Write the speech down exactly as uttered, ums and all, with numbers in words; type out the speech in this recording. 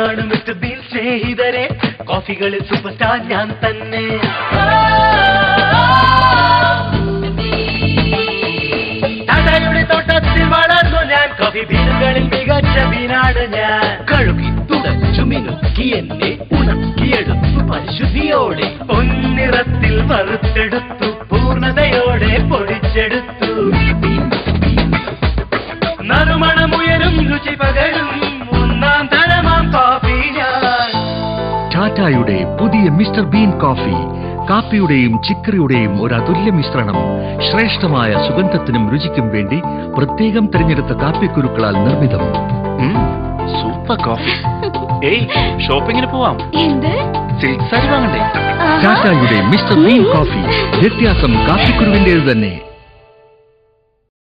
ഞാനാണ് mister been സ്നേഹിതരെ കോഫികളിൽ super star ഞാൻ തന്നെ ടാറ്റയുടെ തോട്ടത്തിൽ വളർന്നു ഞാൻ കോഫി ബീനുകളിൽ മികച്ച ബീനാണ് ഞാൻ കഴുകി തുടച്ചു മിനുക്കി എന്നെ ഉണക്കിയെടുത്തു പരിശുദ്ധിയോടെ പൊന്നിറത്തിൽ വറുത്തെടുത്തു പൂർണ്ണതയോടെ പൊടിച്ചെടുത്തു നറുമണമുയരും രുചി പകരും ഒന്നാം തരമാം കോഫി ഞാൻ ടാറ്റയുടെ പുതിയ മിസ്റ്റർ ബീൻ കോഫി കാപ്പിയുടെയും ചിക്കറിയുടെയും ഒരു അതുല്യ മിശ്രണം ശ്രേഷ്ഠമായ സുഗന്ധത്തിനും രുചിക്കും വേണ്ടി പ്രത്യേകം തിരഞ്ഞെടുത്ത കാപ്പിക്കുരുക്കളാൽ നിർമ്മിതം സൂപ്പർ കോഫി ഏയ് ഷോപ്പിങ്ങിന് പോവാം സിൽക്ക് സാരി വാങ്ങണ്ടേ ടാറ്റയുടെ മിസ്റ്റർ ബീൻ കോഫി വ്യത്യാസം കാപ്പിക്കുരുവിന്റേത് തന്നെ.